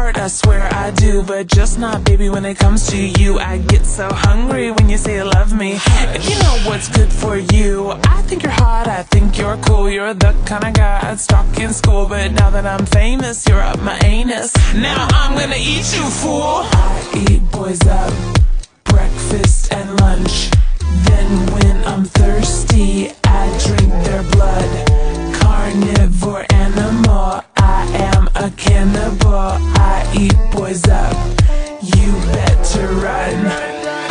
heart, I swear I do, but just not, baby, when it comes to you. I get so hungry when you say you love me. If you know what's good for you, I think you're hot, I think you're cool. You're the kind of guy I'd stalk in school, but now that I'm famous, you're up my anus. Now I'm gonna eat you, fool. I eat boys up, breakfast and lunch. Then when I'm thirsty, I drink their blood. Carnivore animal, I am a cannibal. I eat boys up, you better run.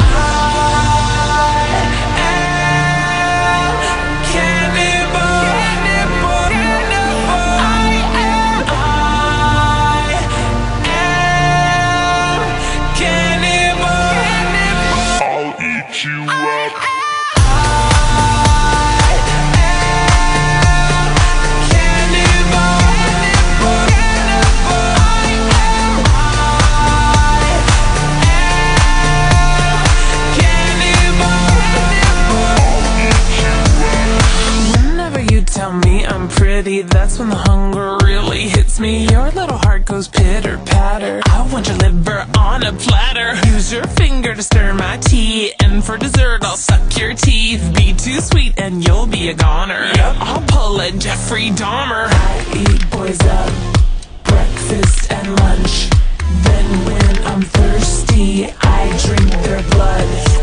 That's when the hunger really hits me. Your little heart goes pitter-patter. I want your liver on a platter. Use your finger to stir my tea, and for dessert I'll suck your teeth. Be too sweet and you'll be a goner. Yep. I'll pull a Jeffrey Dahmer. I eat boys up, breakfast and lunch. Then when I'm thirsty, I drink their blood.